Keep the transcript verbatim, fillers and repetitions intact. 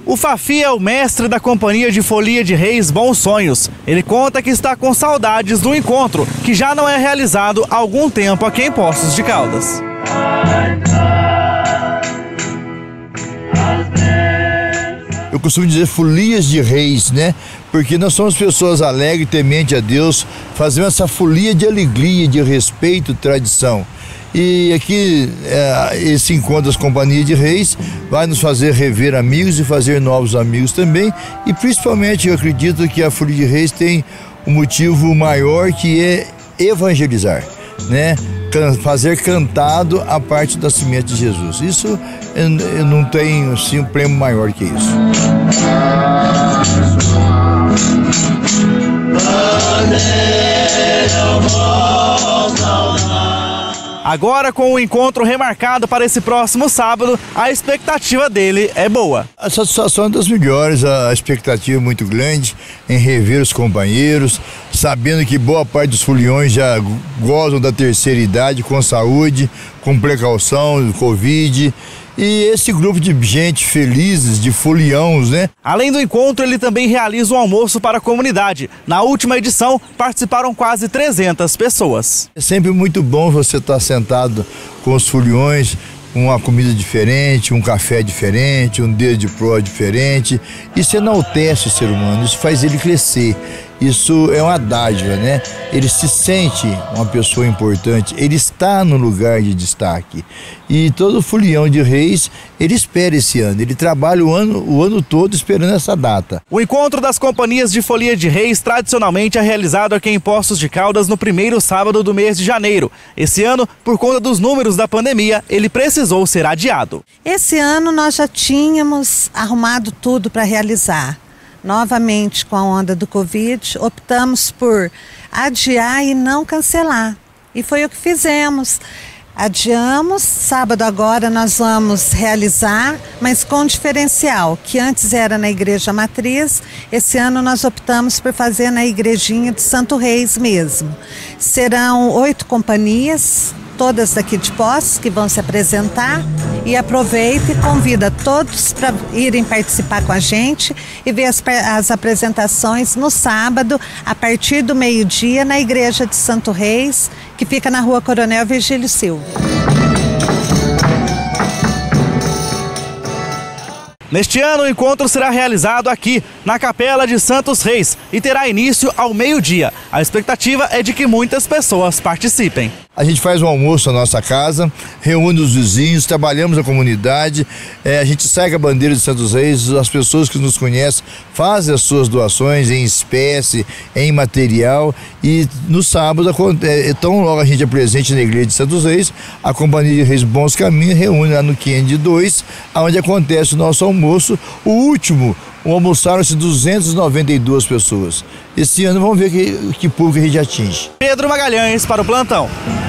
O Fafi é o mestre da Companhia de Folia de Reis Bons Sonhos. Ele conta que está com saudades do encontro, que já não é realizado há algum tempo aqui em Poços de Caldas. Eu costumo dizer folias de reis, né? Porque nós somos pessoas alegres, tementes a Deus, fazemos essa folia de alegria, de respeito, tradição. E aqui, é, esse encontro das Companhias de Reis vai nos fazer rever amigos e fazer novos amigos também. E principalmente eu acredito que a Folia de Reis tem um motivo maior, que é evangelizar, né? Fazer cantado a parte do nascimento de Jesus. Isso eu, eu não tenho assim, um prêmio maior que isso. Agora, com o encontro remarcado para esse próximo sábado, a expectativa dele é boa. A satisfação é das melhores, a expectativa é muito grande em rever os companheiros, sabendo que boa parte dos foliões já gozam da terceira idade, com saúde, com precaução, Covid. E esse grupo de gente felizes, de foliões, né? Além do encontro, ele também realiza um almoço para a comunidade. Na última edição, participaram quase trezentas pessoas. É sempre muito bom você estar sentado com os foliões, uma comida diferente, um café diferente, um dedo de proa diferente. Isso enaltece o ser humano, isso faz ele crescer. Isso é uma dádiva, né? Ele se sente uma pessoa importante, ele está no lugar de destaque. E todo folião de reis, ele espera esse ano, ele trabalha o ano, o ano todo esperando essa data. O encontro das Companhias de Folia de Reis tradicionalmente é realizado aqui em Poços de Caldas no primeiro sábado do mês de janeiro. Esse ano, por conta dos números da pandemia, ele precisou ser adiado. Esse ano nós já tínhamos arrumado tudo para realizar. Novamente, com a onda do Covid, optamos por adiar e não cancelar. E foi o que fizemos. Adiamos, sábado agora nós vamos realizar, mas com diferencial, que antes era na Igreja Matriz, esse ano nós optamos por fazer na Igrejinha de Santo Reis mesmo. Serão oito companhias, todas daqui de Poços, que vão se apresentar, e aproveita e convida todos para irem participar com a gente e ver as, as apresentações no sábado, a partir do meio-dia, na Igreja de Santo Reis, que fica na Rua Coronel Virgílio Silva. Neste ano, o encontro será realizado aqui, na Capela de Santos Reis, e terá início ao meio-dia. A expectativa é de que muitas pessoas participem. A gente faz um almoço na nossa casa, reúne os vizinhos, trabalhamos a comunidade, é, a gente segue a bandeira de Santos Reis, as pessoas que nos conhecem fazem as suas doações em espécie, em material, e no sábado, é, tão logo a gente é presente na igreja de Santos Reis, a Companhia de Reis Bons Caminhos reúne lá no quinhentos e dois, onde acontece o nosso almoço, o último. Almoçaram-se duzentas e noventa e duas pessoas. Esse ano vamos ver que, que público a gente atinge. Pedro Magalhães para o Plantão.